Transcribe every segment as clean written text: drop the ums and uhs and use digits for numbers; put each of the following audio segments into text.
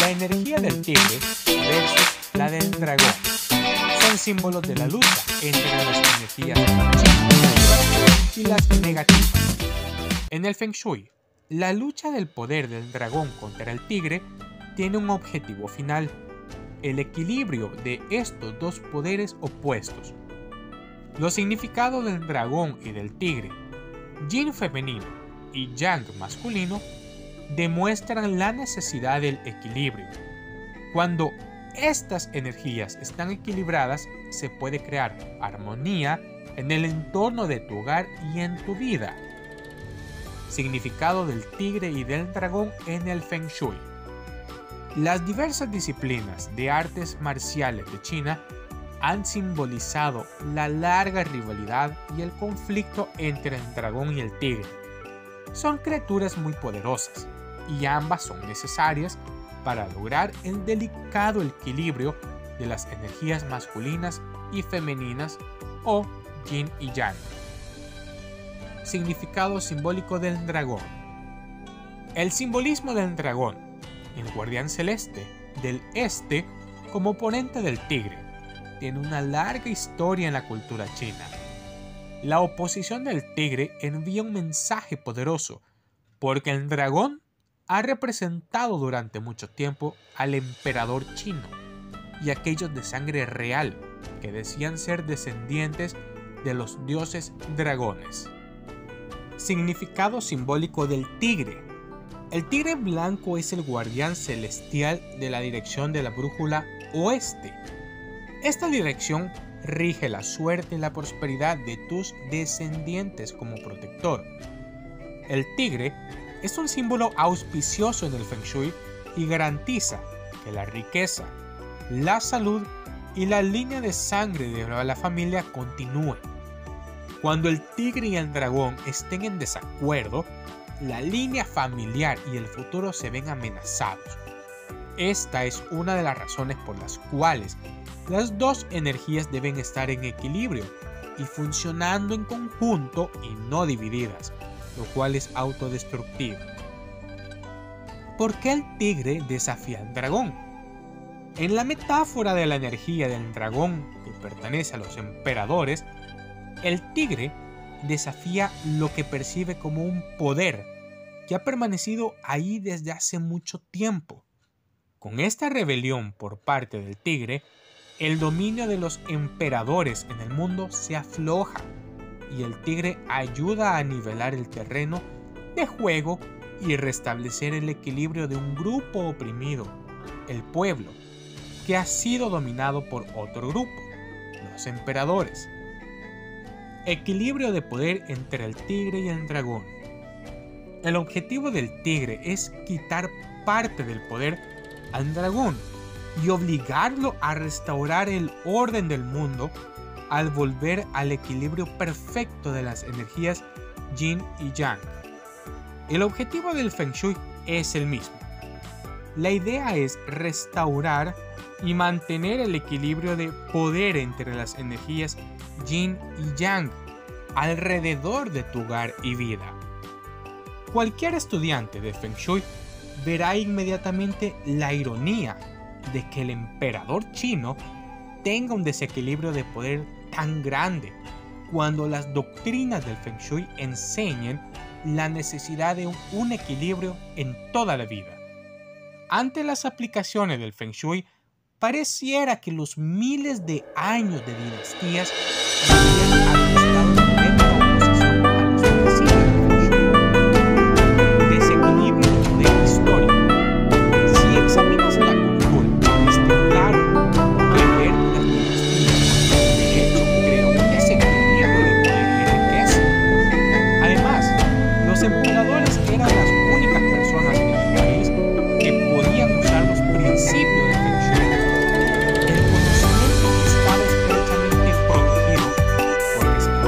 La energía del tigre versus la del dragón son símbolos de la lucha entre las energías positivas y las negativas. En el Feng Shui, la lucha del poder del dragón contra el tigre tiene un objetivo final: el equilibrio de estos dos poderes opuestos. Los significados del dragón y del tigre, yin femenino y yang masculino, demuestran la necesidad del equilibrio. Cuando estas energías están equilibradas, se puede crear armonía en el entorno de tu hogar y en tu vida. Significado del tigre y del dragón en el Feng Shui. Las diversas disciplinas de artes marciales de China han simbolizado la larga rivalidad y el conflicto entre el dragón y el tigre. Son criaturas muy poderosas y ambas son necesarias para lograr el delicado equilibrio de las energías masculinas y femeninas, o yin y yang. Significado simbólico del dragón. El simbolismo del dragón, el guardián celeste del este como oponente del tigre, tiene una larga historia en la cultura china. La oposición del tigre envía un mensaje poderoso, porque el dragón ha representado durante mucho tiempo al emperador chino y aquellos de sangre real que decían ser descendientes de los dioses dragones. Significado simbólico del tigre. El tigre blanco es el guardián celestial de la dirección de la brújula oeste. Esta dirección rige la suerte y la prosperidad de tus descendientes como protector. El tigre es un símbolo auspicioso en el Feng Shui y garantiza que la riqueza, la salud y la línea de sangre de la familia continúen. Cuando el tigre y el dragón estén en desacuerdo, la línea familiar y el futuro se ven amenazados. Esta es una de las razones por las cuales las dos energías deben estar en equilibrio y funcionando en conjunto y no divididas, lo cual es autodestructivo. ¿Por qué el tigre desafía al dragón? En la metáfora de la energía del dragón, que pertenece a los emperadores, el tigre desafía lo que percibe como un poder que ha permanecido ahí desde hace mucho tiempo. Con esta rebelión por parte del tigre, el dominio de los emperadores en el mundo se afloja y el tigre ayuda a nivelar el terreno de juego y restablecer el equilibrio de un grupo oprimido, el pueblo, que ha sido dominado por otro grupo, los emperadores. Equilibrio de poder entre el tigre y el dragón. El objetivo del tigre es quitar parte del poder al dragón y obligarlo a restaurar el orden del mundo al volver al equilibrio perfecto de las energías yin y yang. El objetivo del Feng Shui es el mismo. La idea es restaurar y mantener el equilibrio de poder entre las energías yin y yang alrededor de tu hogar y vida. Cualquier estudiante de Feng Shui verá inmediatamente la ironía de que el emperador chino tenga un desequilibrio de poder tan grande cuando las doctrinas del Feng Shui enseñan la necesidad de un equilibrio en toda la vida. Ante las aplicaciones del Feng Shui, pareciera que los miles de años de dinastías habían estado en directa oposición a los principios del Feng Shui. Desequilibrio de poder histórico. Si examinas la cultura, está claro que ver las dinastías de hecho crea un desequilibrio de poder y riqueza. Además, los emperadores eran las únicas personas en el país que podían usar los principios del Feng Shui. El conocimiento estaba estrechamente protegido porque se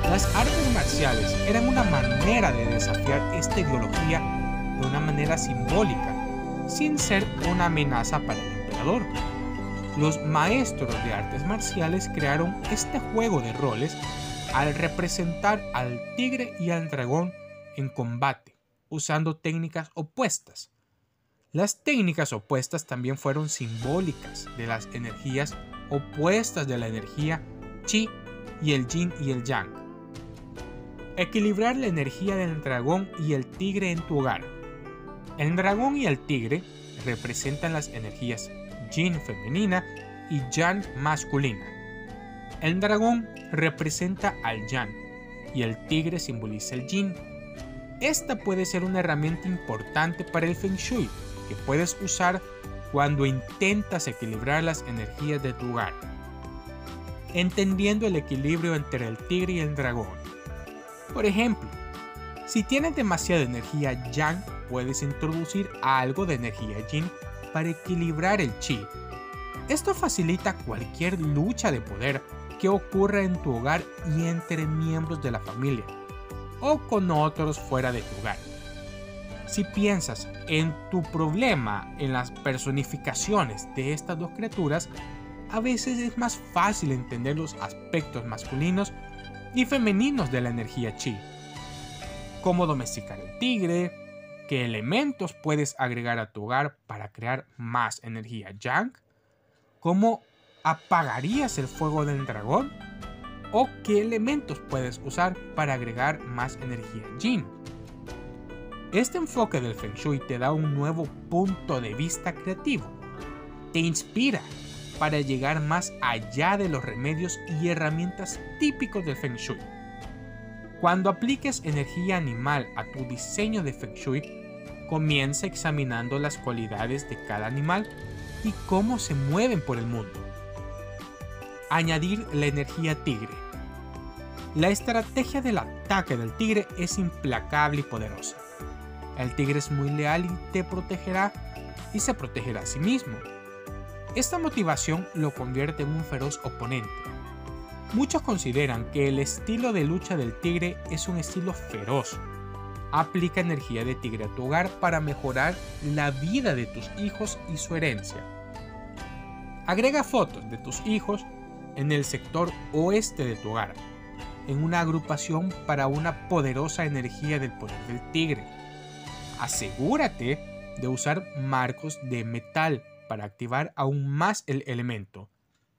Las artes marciales eran una manera de desafiar esta ideología de una manera simbólica, sin ser una amenaza para el emperador. Los maestros de artes marciales crearon este juego de roles al representar al tigre y al dragón en combate, usando técnicas opuestas. Las técnicas opuestas también fueron simbólicas de las energías opuestas de la energía Chi y el Yin y el Yang. Equilibrar la energía del dragón y el tigre en tu hogar. El dragón y el tigre representan las energías Yin femenina y Yang masculina. El dragón representa al Yang y el tigre simboliza el Yin. Esta puede ser una herramienta importante para el Feng Shui que puedes usar cuando intentas equilibrar las energías de tu hogar. Entendiendo el equilibrio entre el tigre y el dragón. Por ejemplo, si tienes demasiada energía Yang, puedes introducir algo de energía Yin para equilibrar el Chi. Esto facilita cualquier lucha de poder que ocurra en tu hogar y entre miembros de la familia, o con otros fuera de tu hogar. Si piensas en tu problema en las personificaciones de estas dos criaturas, a veces es más fácil entender los aspectos masculinos y femeninos de la energía Chi. Cómo domesticar el tigre, qué elementos puedes agregar a tu hogar para crear más energía Yang, cómo apagarías el fuego del dragón o qué elementos puedes usar para agregar más energía Yin. Este enfoque del Feng Shui te da un nuevo punto de vista creativo, te inspira para llegar más allá de los remedios y herramientas típicos del Feng Shui. Cuando apliques energía animal a tu diseño de Feng Shui, comienza examinando las cualidades de cada animal y cómo se mueven por el mundo. Añadir la energía tigre. La estrategia del ataque del tigre es implacable y poderosa. El tigre es muy leal y te protegerá y se protegerá a sí mismo. Esta motivación lo convierte en un feroz oponente. Muchos consideran que el estilo de lucha del tigre es un estilo feroz. Aplica energía de tigre a tu hogar para mejorar la vida de tus hijos y su herencia. Agrega fotos de tus hijos en el sector oeste de tu hogar, en una agrupación para una poderosa energía del poder del tigre. Asegúrate de usar marcos de metal para activar aún más el elemento.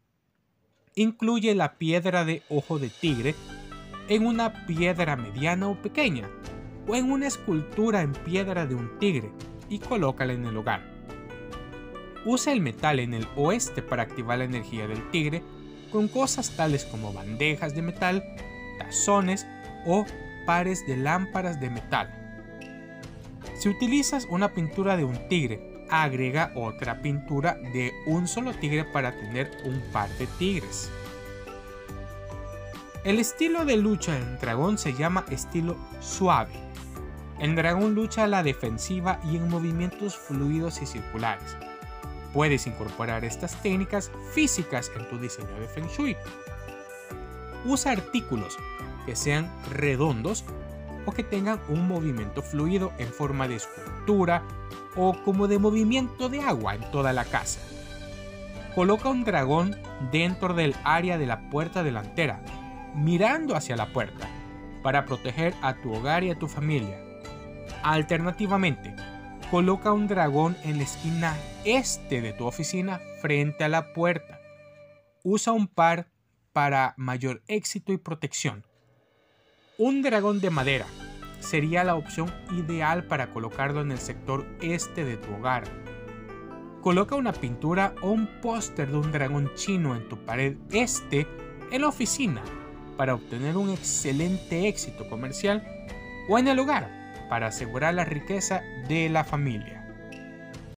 Incluye la piedra de ojo de tigre en una piedra mediana o pequeña, o en una escultura en piedra de un tigre y colócala en el hogar. Usa el metal en el oeste para activar la energía del tigre con cosas tales como bandejas de metal, tazones o pares de lámparas de metal. Si utilizas una pintura de un tigre, agrega otra pintura de un solo tigre para tener un par de tigres. El estilo de lucha del dragón se llama estilo suave. El dragón lucha a la defensiva y en movimientos fluidos y circulares. Puedes incorporar estas técnicas físicas en tu diseño de Feng Shui. Usa artículos que sean redondos o que tengan un movimiento fluido en forma de escultura o como de movimiento de agua en toda la casa. Coloca un dragón dentro del área de la puerta delantera, mirando hacia la puerta, para proteger a tu hogar y a tu familia. Alternativamente, coloca un dragón en la esquina este de tu oficina frente a la puerta. Usa un par para mayor éxito y protección. Un dragón de madera sería la opción ideal para colocarlo en el sector este de tu hogar. Coloca una pintura o un póster de un dragón chino en tu pared este en la oficina para obtener un excelente éxito comercial o en el hogar para asegurar la riqueza de la familia.